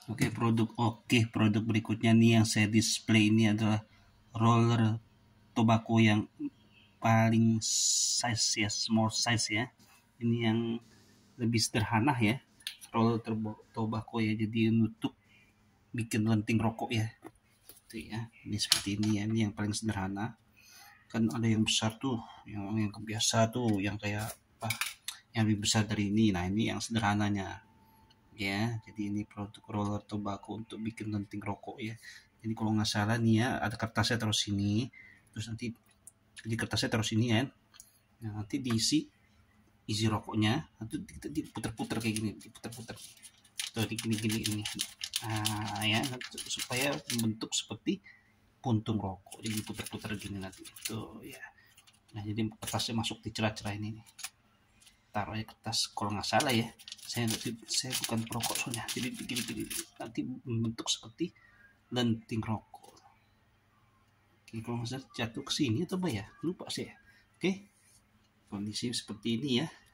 Produk berikutnya nih yang saya display ini adalah roller tobacco yang paling size ya, small size ya. Ini yang lebih sederhana ya, roller tobacco ya, jadi untuk bikin lenting rokok ya. Tuh ya, ini seperti ini ya, ini yang paling sederhana. Kan ada yang besar tuh, yang biasa tuh, yang kayak apa, yang lebih besar dari ini. Nah, ini yang sederhananya ya. Jadi ini produk roller tobacco untuk bikin lenting rokok ya. Jadi kalau nggak salah nih ya, ada kertasnya taruh sini, terus nanti di kertasnya taruh sini ya. Nah, nanti diisi rokoknya, nanti diputer-puter kayak gini, diputer-puter tuh, gini ini. Nah ya, supaya membentuk seperti puntung rokok, jadi puter-puter gini nanti tuh ya. Nah, jadi kertasnya masuk di celah-celah ini nih. Taruh kertas kalau nggak salah ya, saya bukan perokok soalnya, jadi gini nanti membentuk seperti lenting rokok. Oke, kalau nggak salah jatuh ke sini atau apa ya, lupa sih ya. Oke, kondisi seperti ini ya.